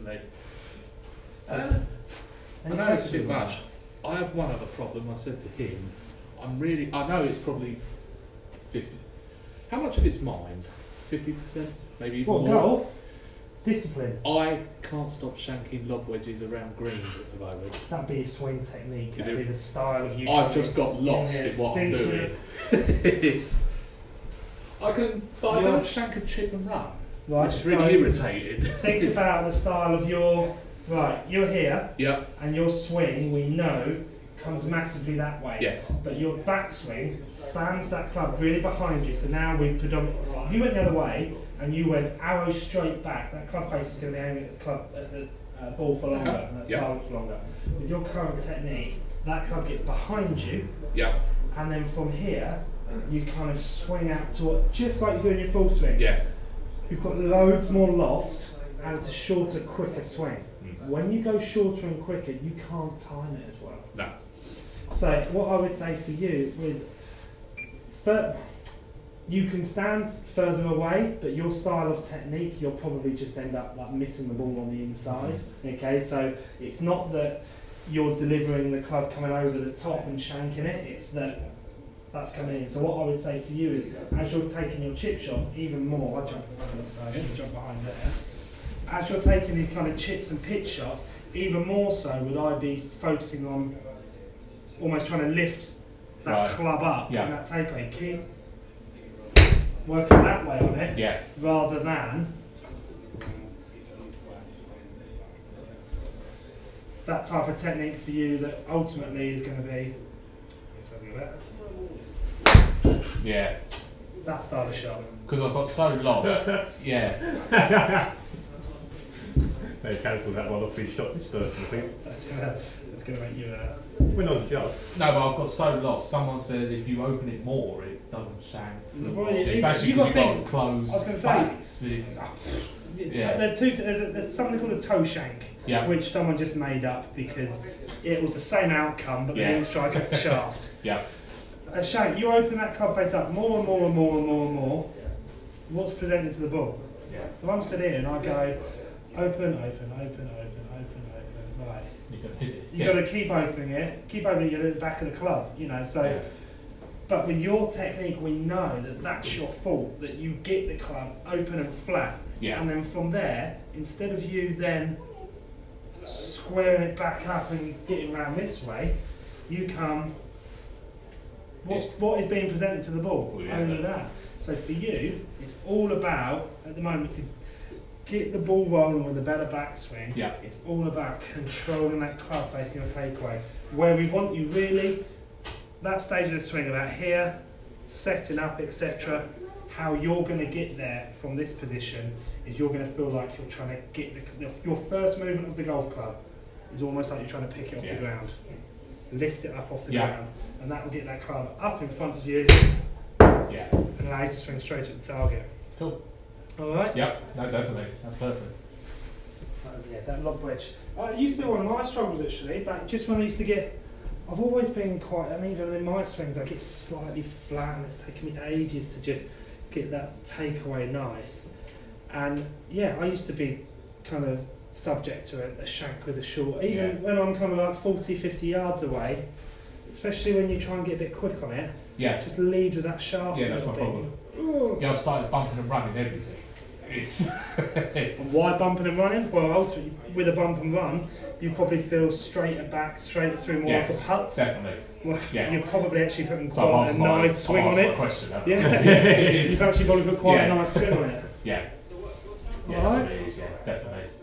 definitely. I know it's a bit much. I have one other problem. I said to him, I know it's probably 50. How much of it's mine? 50%? Maybe even more? Golf? It's discipline. I can't stop shanking lob wedges around greens at the moment. That'd be a swing technique. That'd be the style of you. I've just got lost in what I'm doing. I don't shank and chip and run. Right, which is really irritating. Think about the style of your... Right, you're here. Yep. And your swing, we know, comes massively that way. Yes. But your backswing fans that club really behind you. So now we've predominantly... If you went the other way and you went arrow straight back, that club face is going to be aiming at the club at the ball for longer and the target for longer. With your current technique, that club gets behind you. Yep. And then from here, you kind of swing out to just like you're doing your full swing. Yeah. You've got loads more loft and it's a shorter, quicker swing. When you go shorter and quicker, you can't time it as well. No. So what I would say for you, you can stand further away, but your style of technique, you'll probably just end up like missing the ball on the inside. Okay, so it's not that you're delivering the club coming over the top and shanking it, it's that that's coming in. So what I would say for you is, as you're taking your chip shots, even more, I'll jump on this side, you jump behind there. As you're taking these kind of chips and pitch shots, even more so would I be focusing on almost trying to lift that club up and that takeaway. Keep working that way on it, rather than that type of technique for you that ultimately is going to be that style of shot. Because I've got so lost. They cancelled that one off his shot this person, I think. That's gonna make you We're not a job. No, but I've got so lost. Someone said if you open it more, it doesn't shank. So it's you've actually because got you've got a closed face. There's something called a toe shank, which someone just made up because it was the same outcome, but they didn't strike up the shaft. A shank, you open that club face up more and more and more and more and more. What's presented to the ball? So I'm stood here and I go open, open, open, open, open, open. Right. You've got to keep opening it. Keep opening it at the back of the club. You know. So, but with your technique, we know that that's your fault. That you get the club open and flat. And then from there, instead of you then squaring it back up and getting around this way, you come. What is being presented to the ball? Only that. So for you, it's all about, at the moment, to get the ball rolling with a better backswing. It's all about controlling that club facing your takeaway. Where we want you really, that stage of the swing about here, setting up, etc. How you're going to get there from this position is you're going to feel like you're trying to get your first movement of the golf club is almost like you're trying to pick it off the ground. Lift it up off the ground, and that will get that club up in front of you and allow you to swing straight at the target. Cool. Alright? Yep, no, definitely. That's perfect. That lob wedge. It used to be one of my struggles actually, but just when I used to get, I've always been quite, and even in my swings I get slightly flat and it's taken me ages to just get that takeaway nice. And I used to be kind of subject to a shank with a short, even when I'm coming like 40, 50 yards away, especially when you try and get a bit quick on it, just lead with that shaft. That's my problem. I've started bumping and running everything. And why bumping and running? Well, ultimately, with a bump and run, you probably feel straighter back, straight through, more like a putt. Definitely. Well, you're probably actually putting quite a nice swing on it. You've actually probably put quite a nice swing on it. Alright? Definitely.